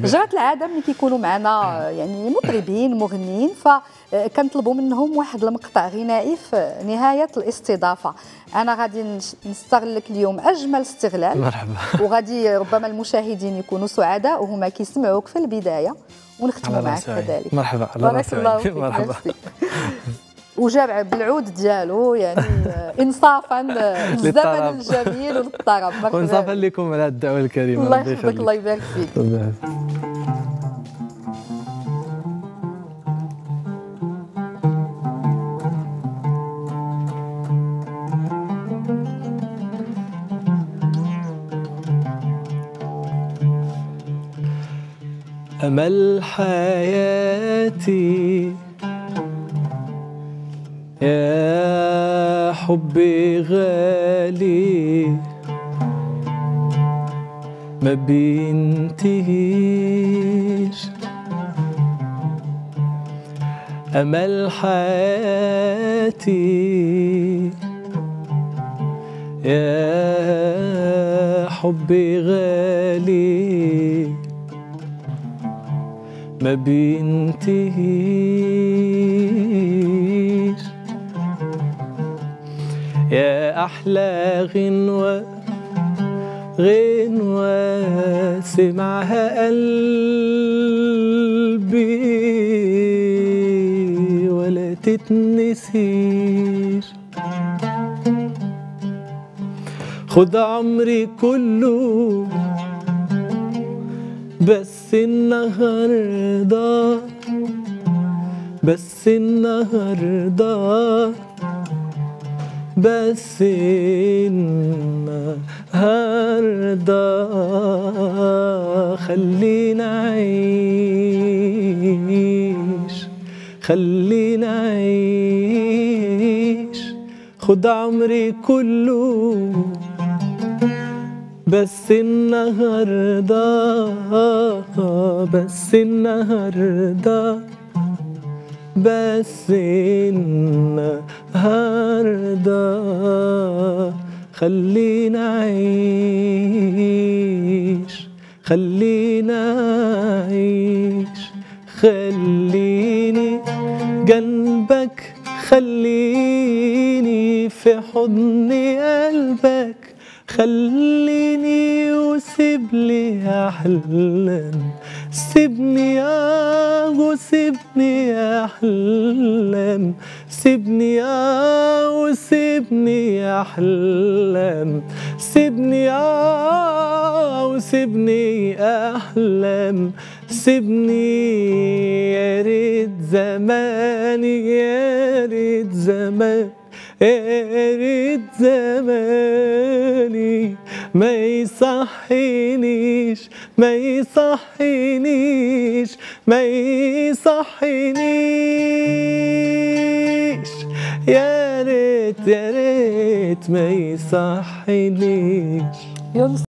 جرت العاده ملي كيكونوا معنا يعني مطربين مغنيين فكنطلبوا منهم واحد المقطع غنائي في نهايه الاستضافه. انا غادي نستغل لك اليوم اجمل استغلال. مرحبا. وغادي ربما المشاهدين يكونوا سعداء وهما كيسمعوك في البدايه ونختموا معك كذلك. مرحبا. بارك الله فيك. مرحبا. وجاب بالعود ديالو يعني انصافا للزمن الجميل وللطرب. وانصافا لكم على الدعوه الكريمه. الله يحفظك الله يبارك فيك. أمل حياتي يا حبي غالي ما بينتهيش. أمل حياتي يا حبي غالي ما بينتهيش. يا أحلى غنوة غنوة سمعها قلبي ولا تتنسيش. خد عمري كله بس النهارده بس النهارده بس النهارده خلينا أعيش خلينا أعيش. خد عمري كله بس النهارده بس النهارده بس النهارده خلينا أعيش خلينا أعيش. خليني جنبك خليني في حضن قلبك خليني وسيبلي أحلام سيبني وسيبني أحلام سيبني وسيبني أحلام سيبني وسيبني أحلام سيبني. يا ريت زماني يا ريت زمان يا ريت زماني ما يصحينيش ما يصحينيش ما يصحينيش. يا ريت يا ريت ما يصحينيش.